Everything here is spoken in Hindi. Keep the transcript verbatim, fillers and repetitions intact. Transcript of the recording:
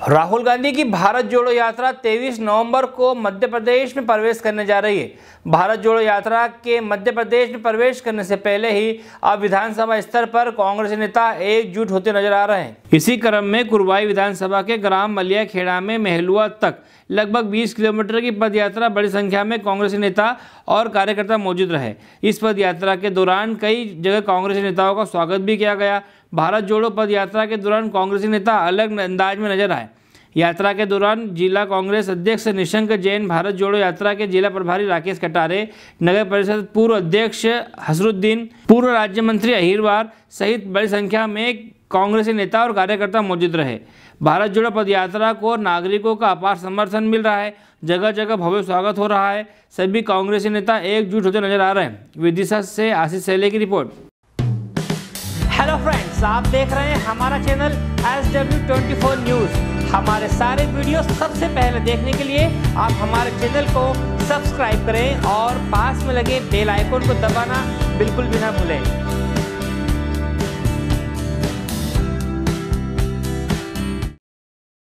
राहुल गांधी की भारत जोड़ो यात्रा तेईस नवंबर को मध्य प्रदेश में प्रवेश करने जा रही है। भारत जोड़ो यात्रा के मध्य प्रदेश में प्रवेश करने से पहले ही अब विधानसभा स्तर पर कांग्रेस नेता एकजुट होते नजर आ रहे हैं। इसी क्रम में कुरवाई विधानसभा के ग्राम मलिया खेड़ा में मेहलुआ तक लगभग बीस किलोमीटर की पद यात्रा बड़ी संख्या में कांग्रेस नेता और कार्यकर्ता मौजूद रहे। इस पद यात्रा के दौरान कई जगह कांग्रेस नेताओं का स्वागत भी किया गया। भारत जोड़ो पद यात्रा के दौरान कांग्रेसी नेता अलग अंदाज में नजर आए। यात्रा के दौरान जिला कांग्रेस अध्यक्ष निशंक जैन, भारत जोड़ो यात्रा के जिला प्रभारी राकेश कटारे, नगर परिषद पूर्व अध्यक्ष हसरुद्दीन, पूर्व राज्य मंत्री अहिरवार सहित बड़ी संख्या में कांग्रेसी नेता और कार्यकर्ता मौजूद रहे। भारत जोड़ो पद यात्रा को नागरिकों का अपार समर्थन मिल रहा है। जगह जगह भव्य स्वागत हो रहा है। सभी कांग्रेसी नेता एकजुट होते नजर आ रहे हैं। विदिशा से आशीष सैले की रिपोर्ट। हेलो फ्रेंड्स, आप देख रहे हैं हमारा channel S W twenty four news. हमारे सारे वीडियो सबसे पहले देखने के लिए आप हमारे चैनल को सब्सक्राइब करें और पास में लगे बेल आइकन को दबाना बिल्कुल भी ना भूलें।